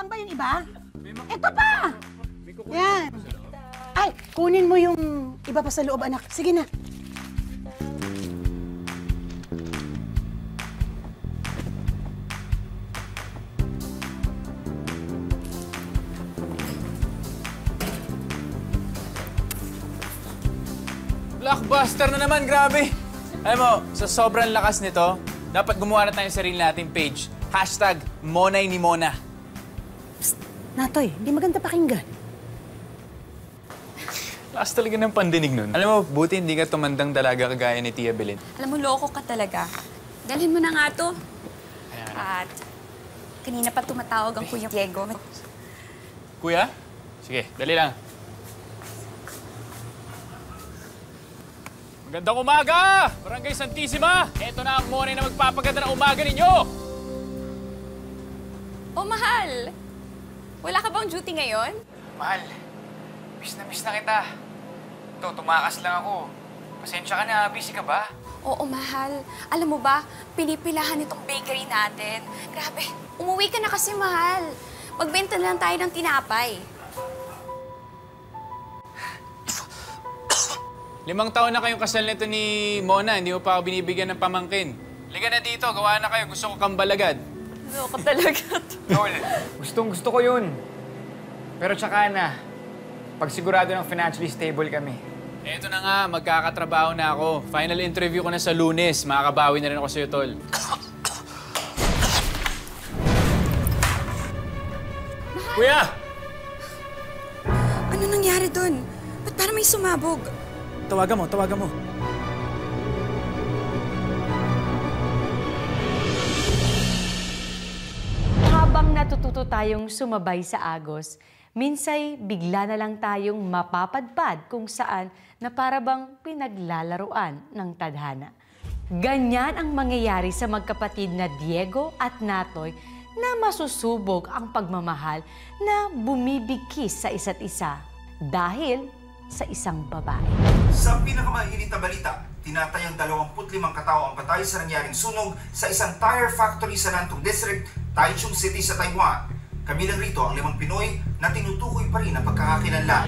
Nasaan ba yung iba? Ito pa! Yan. Ay, kunin mo yung iba pa sa loob, anak. Sige na. Blockbuster na naman, grabe! Alam mo, sa sobrang lakas nito, dapat gumawa na tayong sarili nating page. Hashtag Monay ni Mona. Psst, Natoy, hindi maganda pakinggan. Lakas talaga ng pandinig nun. Alam mo, buti hindi ka tumandang dalaga kagaya ni Tia Belin. Alam mo, loko ka talaga. Dalhin mo na nga to. At kanina pa tumatawag ang Kuya Diego. Kuya? Sige, dali lang. Magandang umaga! Barangay Santissima! Ito na ang morning na magpapaganda ng umaga ninyo! Oh, mahal! Wala ka bang duty ngayon? Mahal, miss na kita. Ito, tumakas lang ako. Pasensya ka na, busy ka ba? Oo, mahal. Alam mo ba, pinipilahan itong bakery natin. Grabe, umuwi ka na kasi, mahal. Magbenta na lang tayo ng tinapay. 5 taon na kayong kasal nito ni Mona, hindi mo pa ako binibigyan ng pamangkin. Liga na dito, gawa na kayo. Gusto ko kang balagad. Loko talaga. Tol, gustong-gusto ko yun. Pero tsaka na, pag sigurado ng financially stable kami. Eto na nga, magkakatrabaho na ako. Final interview ko na sa Lunes. Makakabawi na rin ako sa'yo, Tol. Kuya! Ano nangyari dun? Ba't parang may sumabog? Tawagan mo, tawagan mo. Habang natututo tayong sumabay sa agos, minsay bigla na lang tayong mapapadpad kung saan na para bang pinaglalaruan ng tadhana. Ganyan ang mangyayari sa magkapatid na Diego at Natoy na masusubok ang pagmamahal na bumibigkis sa isa't isa dahil sa isang babae. Sa pinakamainit na balita, tinatayang 25 katao ang patay sa nangyaring sunog sa isang tire factory sa Nantong District, Taichung City sa Taiwan. Kabilang rito ang 5 Pinoy na tinutukoy pa rin ang pagkakakilanlan.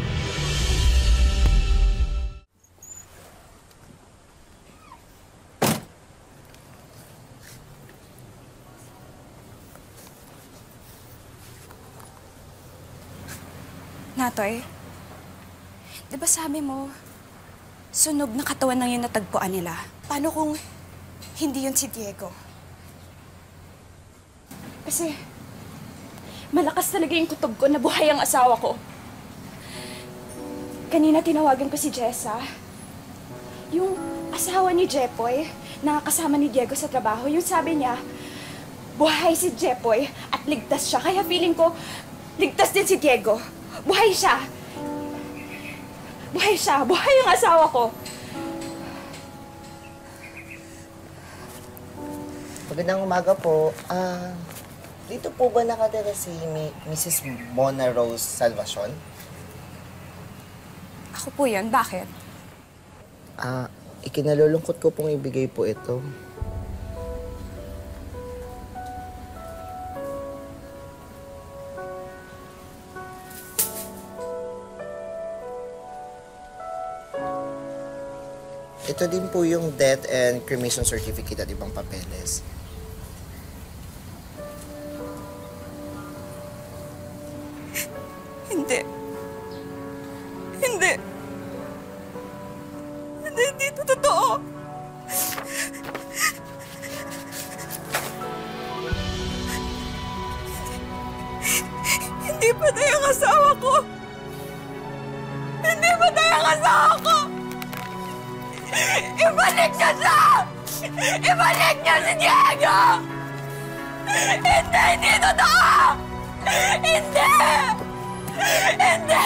Natoy, di ba sabi mo, sunog na katawan lang yung natagpuan nila? Paano kung hindi yun si Diego? Kasi malakas talaga yung kutob ko na buhay ang asawa ko. Kanina tinawagan ko si Jessa. Yung asawa ni Jepoy, na kasama ni Diego sa trabaho, yung sabi niya, buhay si Jepoy at ligtas siya. Kaya feeling ko, ligtas din si Diego. Buhay siya. Buhay siya. Buhay yung asawa ko. Magandang umaga po. Dito po ba nakatira si Mrs. Mona Rose Salvacion? Ako po yan. Bakit? Ikinalulungkot ko pong ibigay po ito. Ito din po yung death and cremation certificate at ibang papeles. Hindi. Hindi. Hindi ito totoo. Hindi patay ang asawa ko. Hindi patay ang asawa ko. Ibalik niyo siya! Ibalik niyo si Diego! Hindi! Hindi totoo! Hindi! Hindi!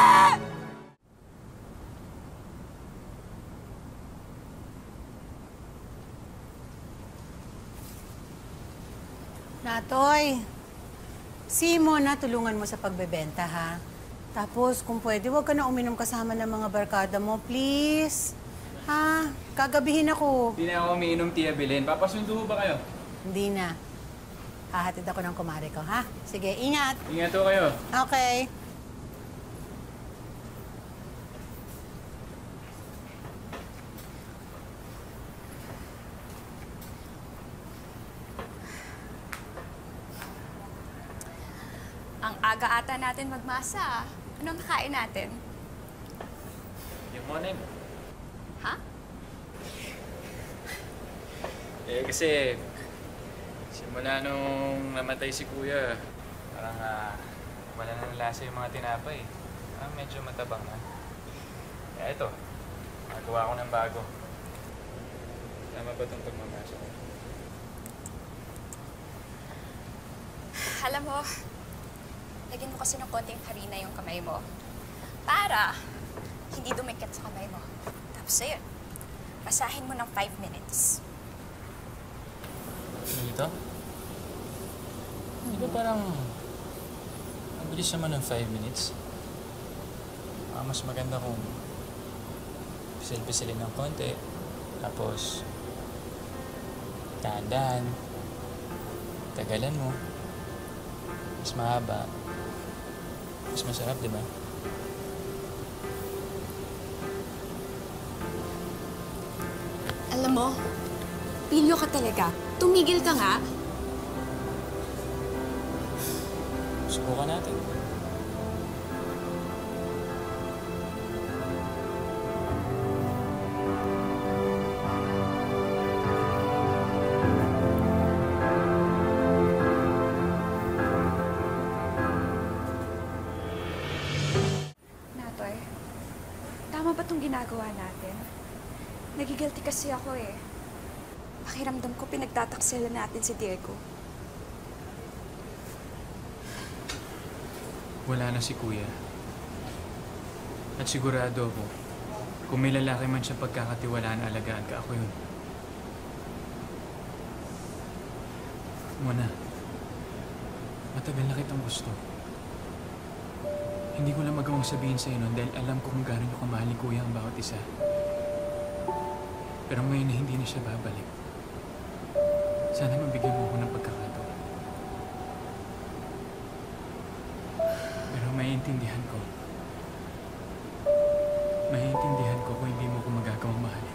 Natoy, si Mona, tulungan mo sa pagbebenta, ha? Tapos, kung pwede, huwag ka na uminom kasama ng mga barkada mo, please. Ha? Kagabihin ako. Hindi na ako umiinom, Tia Belin. Papasundo ba kayo? Hindi na. Hahatid ako ng kumare ko, ha? Sige, ingat. Ingat po kayo. Okay. Ang aga ata natin magmasa. Anong nakain natin? Yung monay mo. Ha? Kasi simula nung namatay si Kuya, parang wala na lasa yung mga tinapay. Parang medyo matabang na. Kaya ito, nagawa ko ng bago. Tama ba itong pagmamasa ko? Alam mo, lagyan mo kasi ng konting harina yung kamay mo. Para hindi dumikit sa kamay mo. Tapos ayun, basahin mo ng 5 minutes. Dito? Di ba parang mabilis naman ng 5 minutes? Mas maganda kung pisil-pisilin ng konti. Tapos, dahan-dahan. Tagalan mo. Mas mahaba. Mas masarap, di ba? Alam mo, pilyo ka talaga. Tumigil ka nga. Subukan natin. Natoy, tama ba itong ginagawa natin? Nagigilty kasi ako eh. Pakiramdam ko pinagtataksilan natin si Diego. Wala na si Kuya. At sigurado ako, kung may lalaki man siya pagkakatiwalaan, alagaan ka, ako yun. Muna, matagal na kitang gusto. Hindi ko lang magawang sabihin sa'yo nun dahil alam ko kung gaano niyo kamahal ni Kuya ang bawat isa. Pero ngayon na hindi na siya babalik, sana mabigyan mo ako ng pagkakataon. Pero maiintindihan ko kung hindi mo ako magagawang mahalin.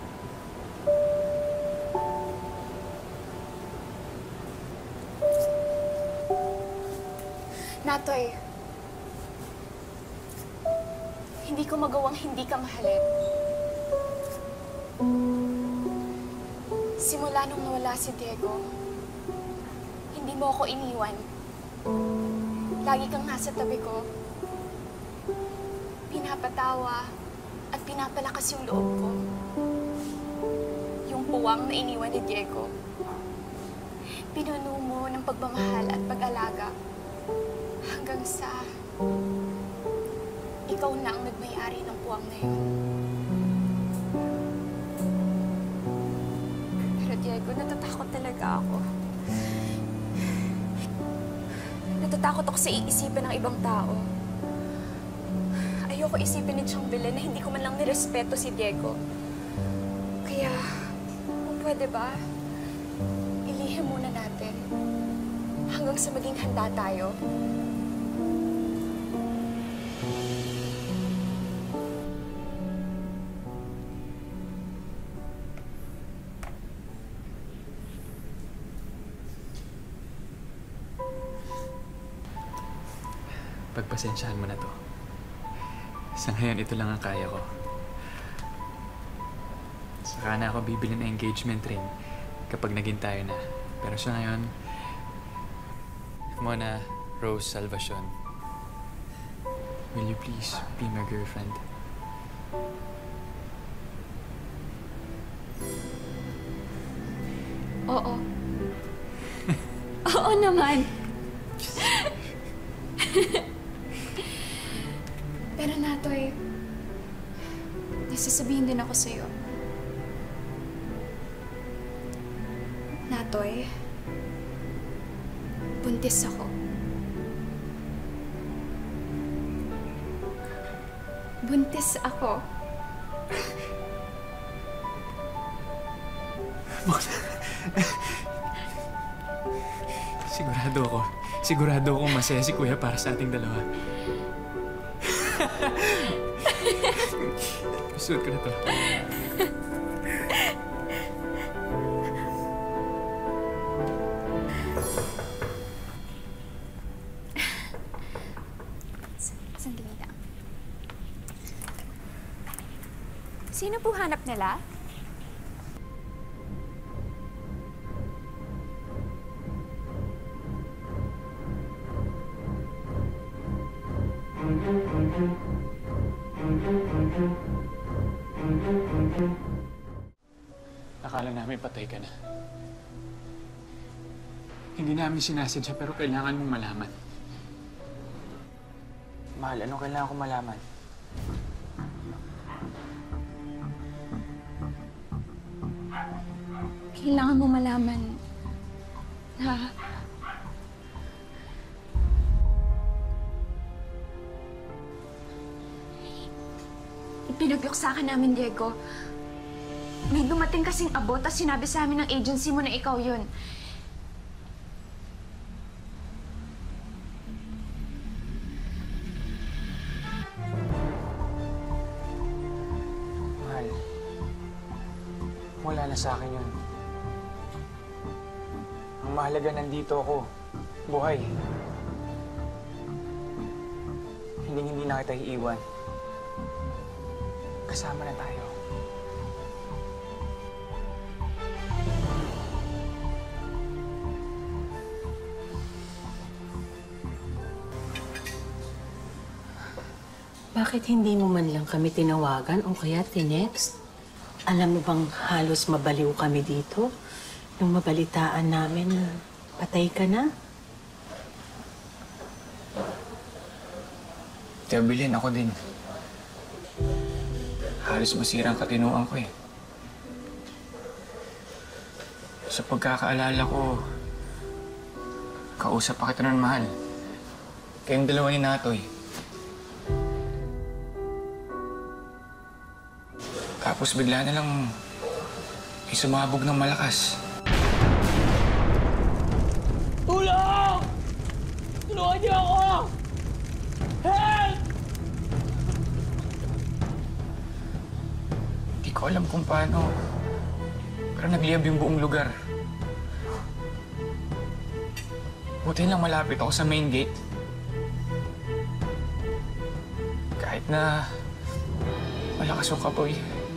Natoy, hindi ko magawang hindi ka mahalin. Simula nung nawala si Diego, hindi mo ako iniwan. Lagi kang nasa tabi ko. Pinapatawa at pinapalakas yung loob ko. Yung puwang na iniwan ni Diego. Pinuno mo ng pagmamahal at pag-alaga. Hanggang sa ikaw na ang nagmay-ari ng puwang na yun. Diego, natatakot talaga ako. Natatakot ako sa iisipin ng ibang tao. Ayoko isipin ni Chambele na hindi ko man lang nirespeto si Diego. Kaya, kung pwede ba, ilihim muna natin hanggang sa maging handa tayo. Pagpasensyahan mo na to. Sa ngayon, ito lang ang kaya ko. Saka na ako bibili ng engagement ring kapag naging tayo na. Pero sa ngayon, Mona Rose Salvacion, will you please be my girlfriend? Oo. Oo naman. Pero Natoy, nasasabihin din ako sa'yo. Natoy, buntis ako. Buntis ako. Sigurado ako masaya si Kuya para sa ating dalawa. Suot ko na to. Sandali lang. Sino po hanap nila? Akala namin patay ka na. Hindi namin sinasadya pero kailangan mong malaman. Mahal, anong kailangan kong malaman? Kailangan mo malaman na ipinagyoksakan namin, Diego. May dumating kasing abot at sinabi sa amin ng agency mo na ikaw yun. Mahal, wala na sa akin yun. Ang mahalaga nandito ako. Buhay. Hindi na kita iiwan. Kasama na tayo. Bakit hindi mo man lang kami tinawagan o kaya tinext? Alam mo bang halos mabaliw kami dito? Nung mabalitaan namin, patay ka na? Bilhin ako din. Halos masira ang katinuan ko eh. Sa pagkakaalala ko, kausap pa kita nun, mahal. Kayong dalawa ni Natoy. Tapos bigla na lang sumabog ng malakas. Tulong! Tulungan niyo ako! Help! Di ko alam kung paano, pero nagliyab yung buong lugar. Buti lang malapit ako sa main gate. Kahit na malakas yung kapoy.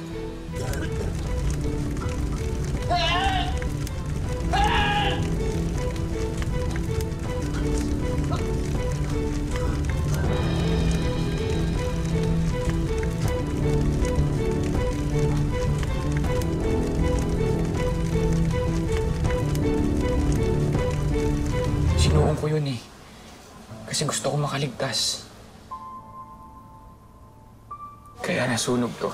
Sinuong ko yun eh. Kasi gusto ko makaligtas. Kaya nasunog to.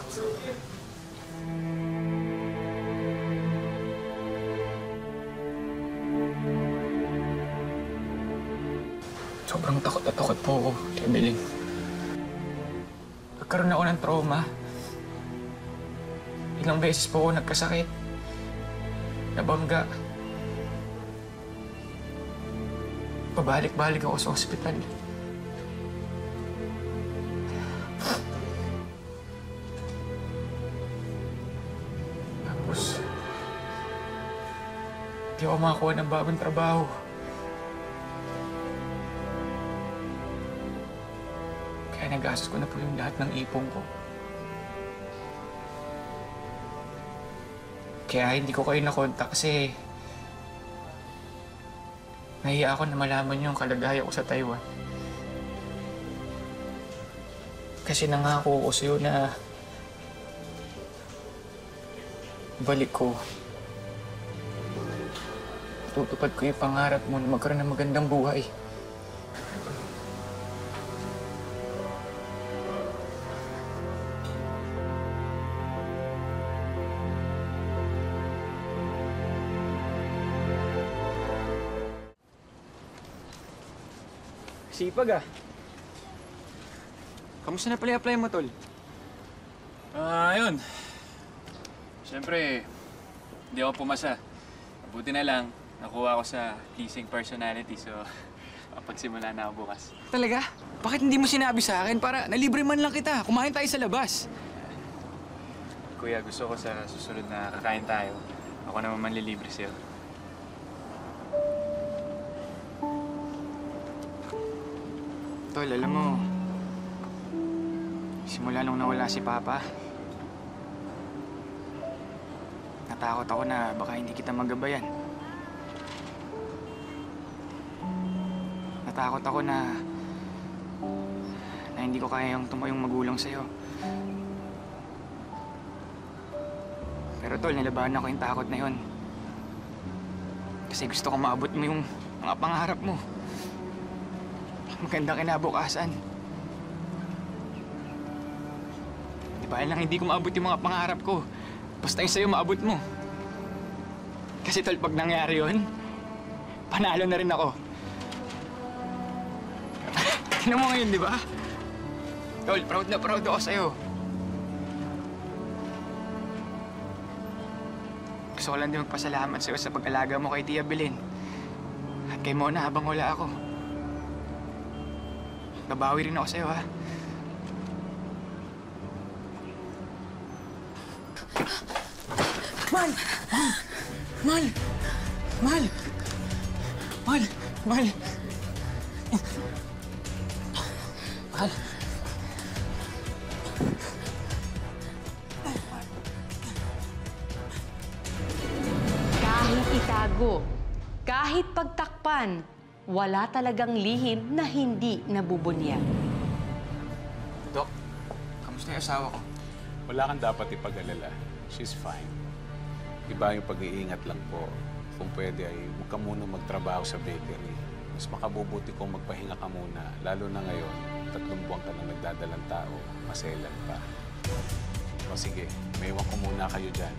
Sobrang takot na takot po ako, Evelyn. Nagkaroon ako ng trauma. Ilang beses po ako nagkasakit. Nabangga. Pabalik-balik ako sa ospital. Tapos, di ako makakuha ng bagong trabaho. Kaya nagastos ko na po yung lahat ng ipon ko. Kaya hindi ko kayo nakontak kasi nahiya ako na malaman yung kalagayan ko sa Taiwan. Kasi nangako ko sa'yo na balik ko. Tutupad ko yung pangarap mo na magkaroon ng magandang buhay. Sipag ah. Kamusta na pala i-apply mo, tol? Ayun. Siyempre, hindi ako pumasa. Mabuti na lang, nakuha ko sa pleasing personality, so pagsimula na ako bukas. Talaga? Bakit hindi mo sinabi sa akin para nalibre man lang kita? Kumain tayo sa labas. Kuya, gusto ko sa susunod na kakain tayo. Ako naman manlilibre sa'yo. Tol, alam mo, simula nung nawala si Papa, natakot ako na baka hindi kita magabayan. Natakot ako na hindi ko kayang tumayong magulang sa'yo. Pero Tol, nilabanan ko yung takot na yun. Kasi gusto ko maabot mo yung mga pangarap mo. Magandang kinabukasan. Di ba lang hindi ko maabot yung mga pangarap ko. Basta yung sa'yo maabot mo. Kasi Tol, pag nangyari yun, panalo na rin ako. Tignan mo ngayon, di ba? Tol, proud na proud ako sa'yo. Gusto ko lang din magpasalamat sa'yo sa pag-alaga mo kay Tia Belen. At kay Mona habang wala ako. Babawi rin ako sa'yo, ha? Mal! Mal! Mal! Mal! Mal! Mal! Kahit itago, kahit pagtakpan, wala talagang lihim na hindi nabubunyag. Dok, kamusta yung asawa ko? Wala kang dapat ipag-alala. She's fine. Iba yung pag-iingat lang po. Kung pwede ay huwag ka muna magtrabaho sa bakery. Mas makabubuti kung magpahinga ka muna. Lalo na ngayon, 3 buwan ka nang nagdadalang tao. Maselan pa. O sige, may iwan ko muna kayo dyan.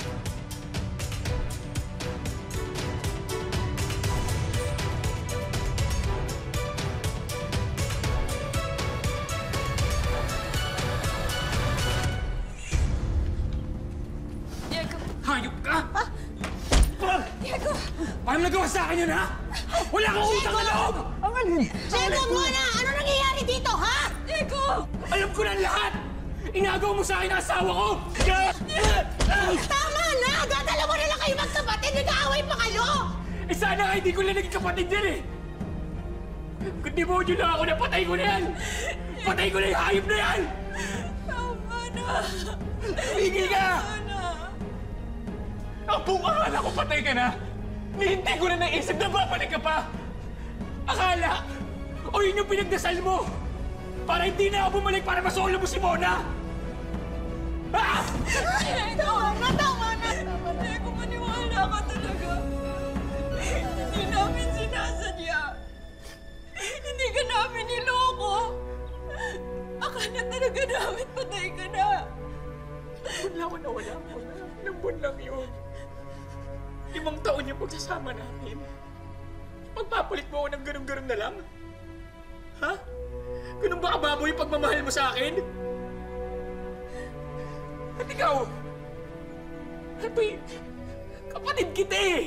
Hayop ka! Diego! Paano nagawa sa akin yun, ha? Wala kang utang na loob! Diego, muna! Ano nangyayari dito, ha? Diego! Alam ko na lahat! Inagaw mo sa akin ang asawa ko! Tama na! Dadalawa na lang kayo magkapatid! Nag-aaway pa kayo! Eh sana nga hindi ko lang naging kapatid din eh! Kung di mo yun lang ako, napatay ko na yan! Patay ko na yung hayop na yan! Tama na! Tumigil ka! Ang buong akala ko patay ka na! Hindi ko na naisip na babalik ka pa! Akala! O yun yung pinagdasal mo! Para hindi na ako bumalik para masolo mo si Mona! Ah! Tama na! Tama na! Diego, maniwala ka talaga. Hindi namin sinasadya. Hindi ka namin niloko. Akala talaga namin patay ka na. Wala ko na wala mo na. Ilang buwan lang yun. 5 taon yung pagsasama namin. Magpapalit mo ako ng ganun-ganun na lang? Ha? Ganun ba kababoy yung pagmamahal mo sa akin? At ikaw, Natoy, kapatid kita eh!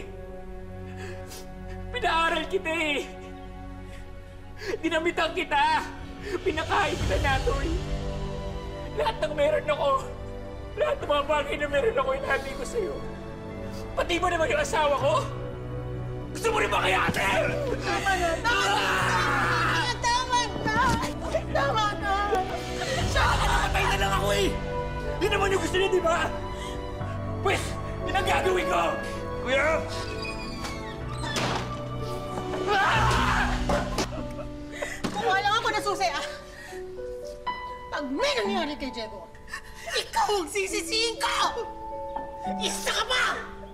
Pinaaral kita eh! Dinamitan kita! Pinakain kita, Natoy! Lahat ng meron ako, lahat ng mga bagay na meron ako, inahati ko sa'yo. Pati mo naman yung asawa ko? Gusto mo rin ba kaya, ate? Tama na! Tama na! Tama na! Tama na! Saka nakatay na lang ako eh! Yun naman yung gusto niya, di ba? Pwes, yun ang gagawin ko! Kuya! Kumuha lang ako na susi, ah! Pag may nangyari kay Diego, ikaw ang sisisihin ko! Isa ka pa!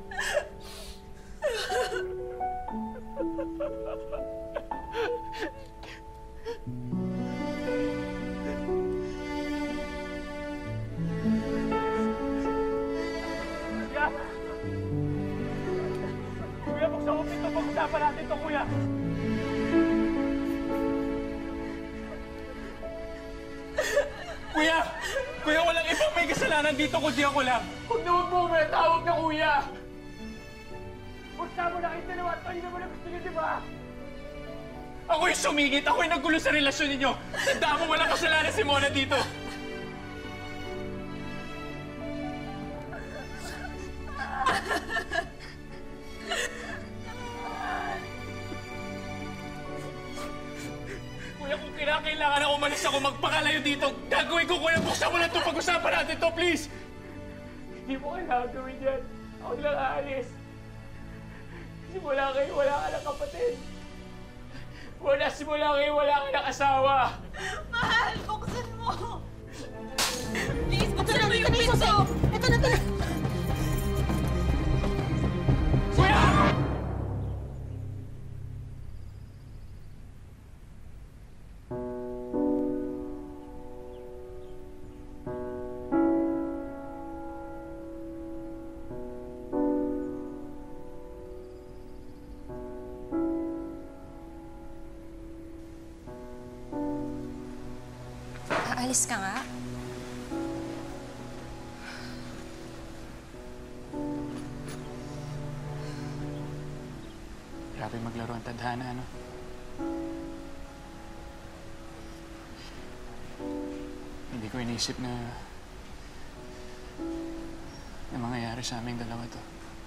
Kuya, buksan ko pito. Pag-usapan natin ito, kuya. Kuya! Kuya, walang ibang may kasalanan dito kundi ako lang. Huwag na huwag mo, tawag na kuya! Huwag Tama na kayong dalawa at kayo naman ang gusto niyo, di ba? Ako yung sumingit! Ako yung naggulo sa relasyon ninyo! Tandaan mo, walang kasalanan si Mona dito! Kuya, kung kinakailangan na umalis ako magpakalayo dito, gagawin ko, kuya. Buksan mo lang ito. Pag-usapan natin to, please. Hindi mo kailangan gawin yan. Ako lang aalis. Simula kayo, wala ka ng kapatid. Simula kayo, wala ka ng asawa. Mahal, buksan mo! Please, buksan mo yung pinto! Ito na! Kuya! Aalis ka nga. Grabe maglaro ang tadhana, ano? Hindi ko inisip na mangyayari sa aming dalawa to.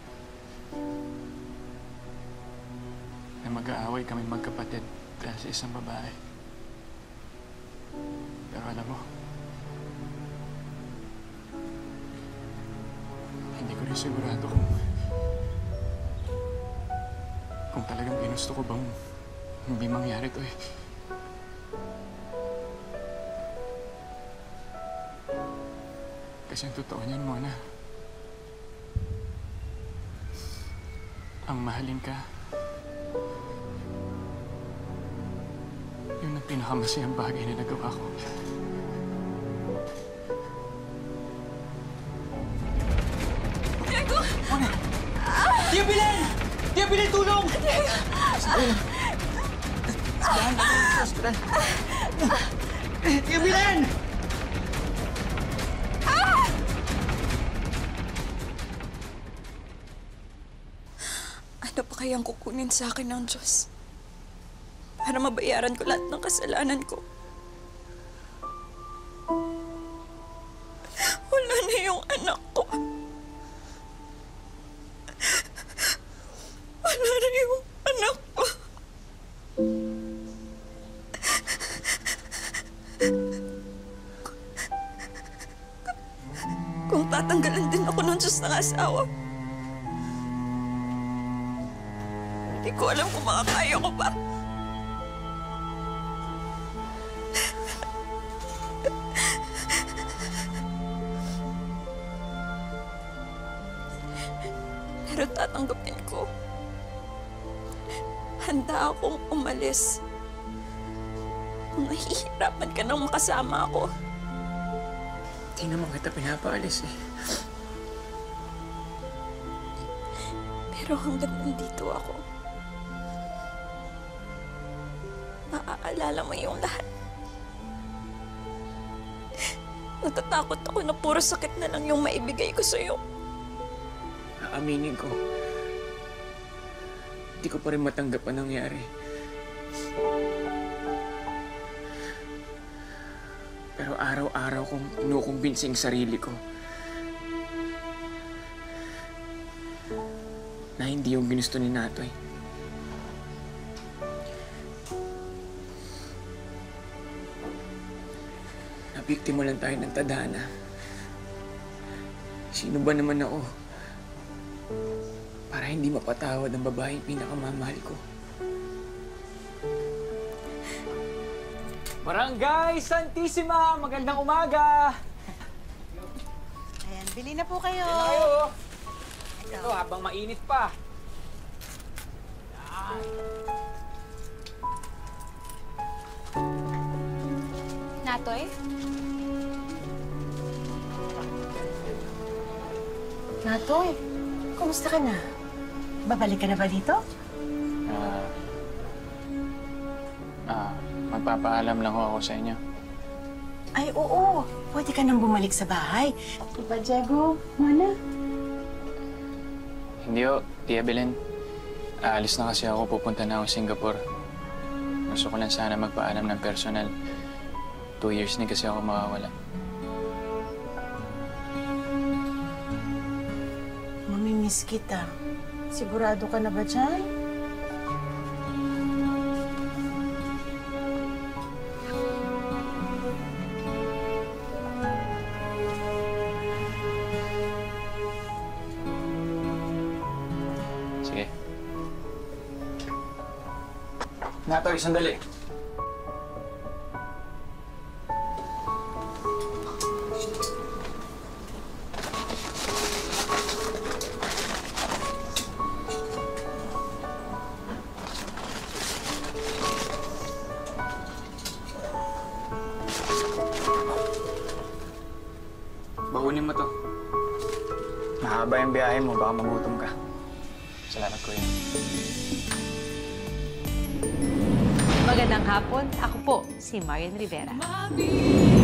Na mag-aaway kami magkapatid dahil sa isang babae. Pero alam mo, hindi ko rin sigurado kung talagang ginusto ko bang hindi mangyari to eh. Kasi ang totoo niyan, Mona, ang mahalin ka, yun ang pinakamasayang bagay na nagawa ko. Diego! Mona! Tia Belen! Tia Belen, tulong! Diego! Saan na kayo sa hospital? Tia Belen! Ano pa kayang kukunin sa akin ng Diyos? Para mabayaran ko lahat ng kasalanan ko. Wala na yung anak ko. Wala na yung anak ko. Kung tatanggalan din ako ng Diyos ng asawa, hindi ko alam kung makakaya ko pa. Pero tatanggapin ko. Handa akong umalis. Kung nahihirapan ka nang makasama ako. Hindi naman kita pinapaalis eh. Pero hanggang nandito ako, maaalala mo yung lahat. Natatakot ako na puro sakit na lang yung maibigay ko sa'yo. Aaminin ko, hindi ko pa rin matanggap ang nangyari. Pero araw-araw kong kinukumbinsi ang sarili ko na hindi yung ginusto ni Natoy. Nabiktima lang tayo ng tadhana. Sino ba naman ako para hindi mapatawad ang babaeng pinakamamahal ko? Barangay Santissima! Magandang umaga! Ayan, bili na po kayo. Ito, habang mainit pa. Natoy? Natoy, kumusta ka na? Babalik ka na ba dito? Magpapaalam lang ako sa inyo. Ay, oo. Pwede ka nang bumalik sa bahay. Diba, Diego? Mona? Hindi o, Tia Belen. Aalis na kasi ako, pupunta na ako Singapore. Gusto ko lang sana magpaalam ng personal. 2 years na kasi ako mawawala. Mamimiss kita. Sigurado ka na ba dyan? Sige. Natoy, sandali. Bahunin mo to. Mahaba yung biyahe mo, baka magutom ka. Salamat, Kuya. Magandang hapon, ako po si Marian Rivera.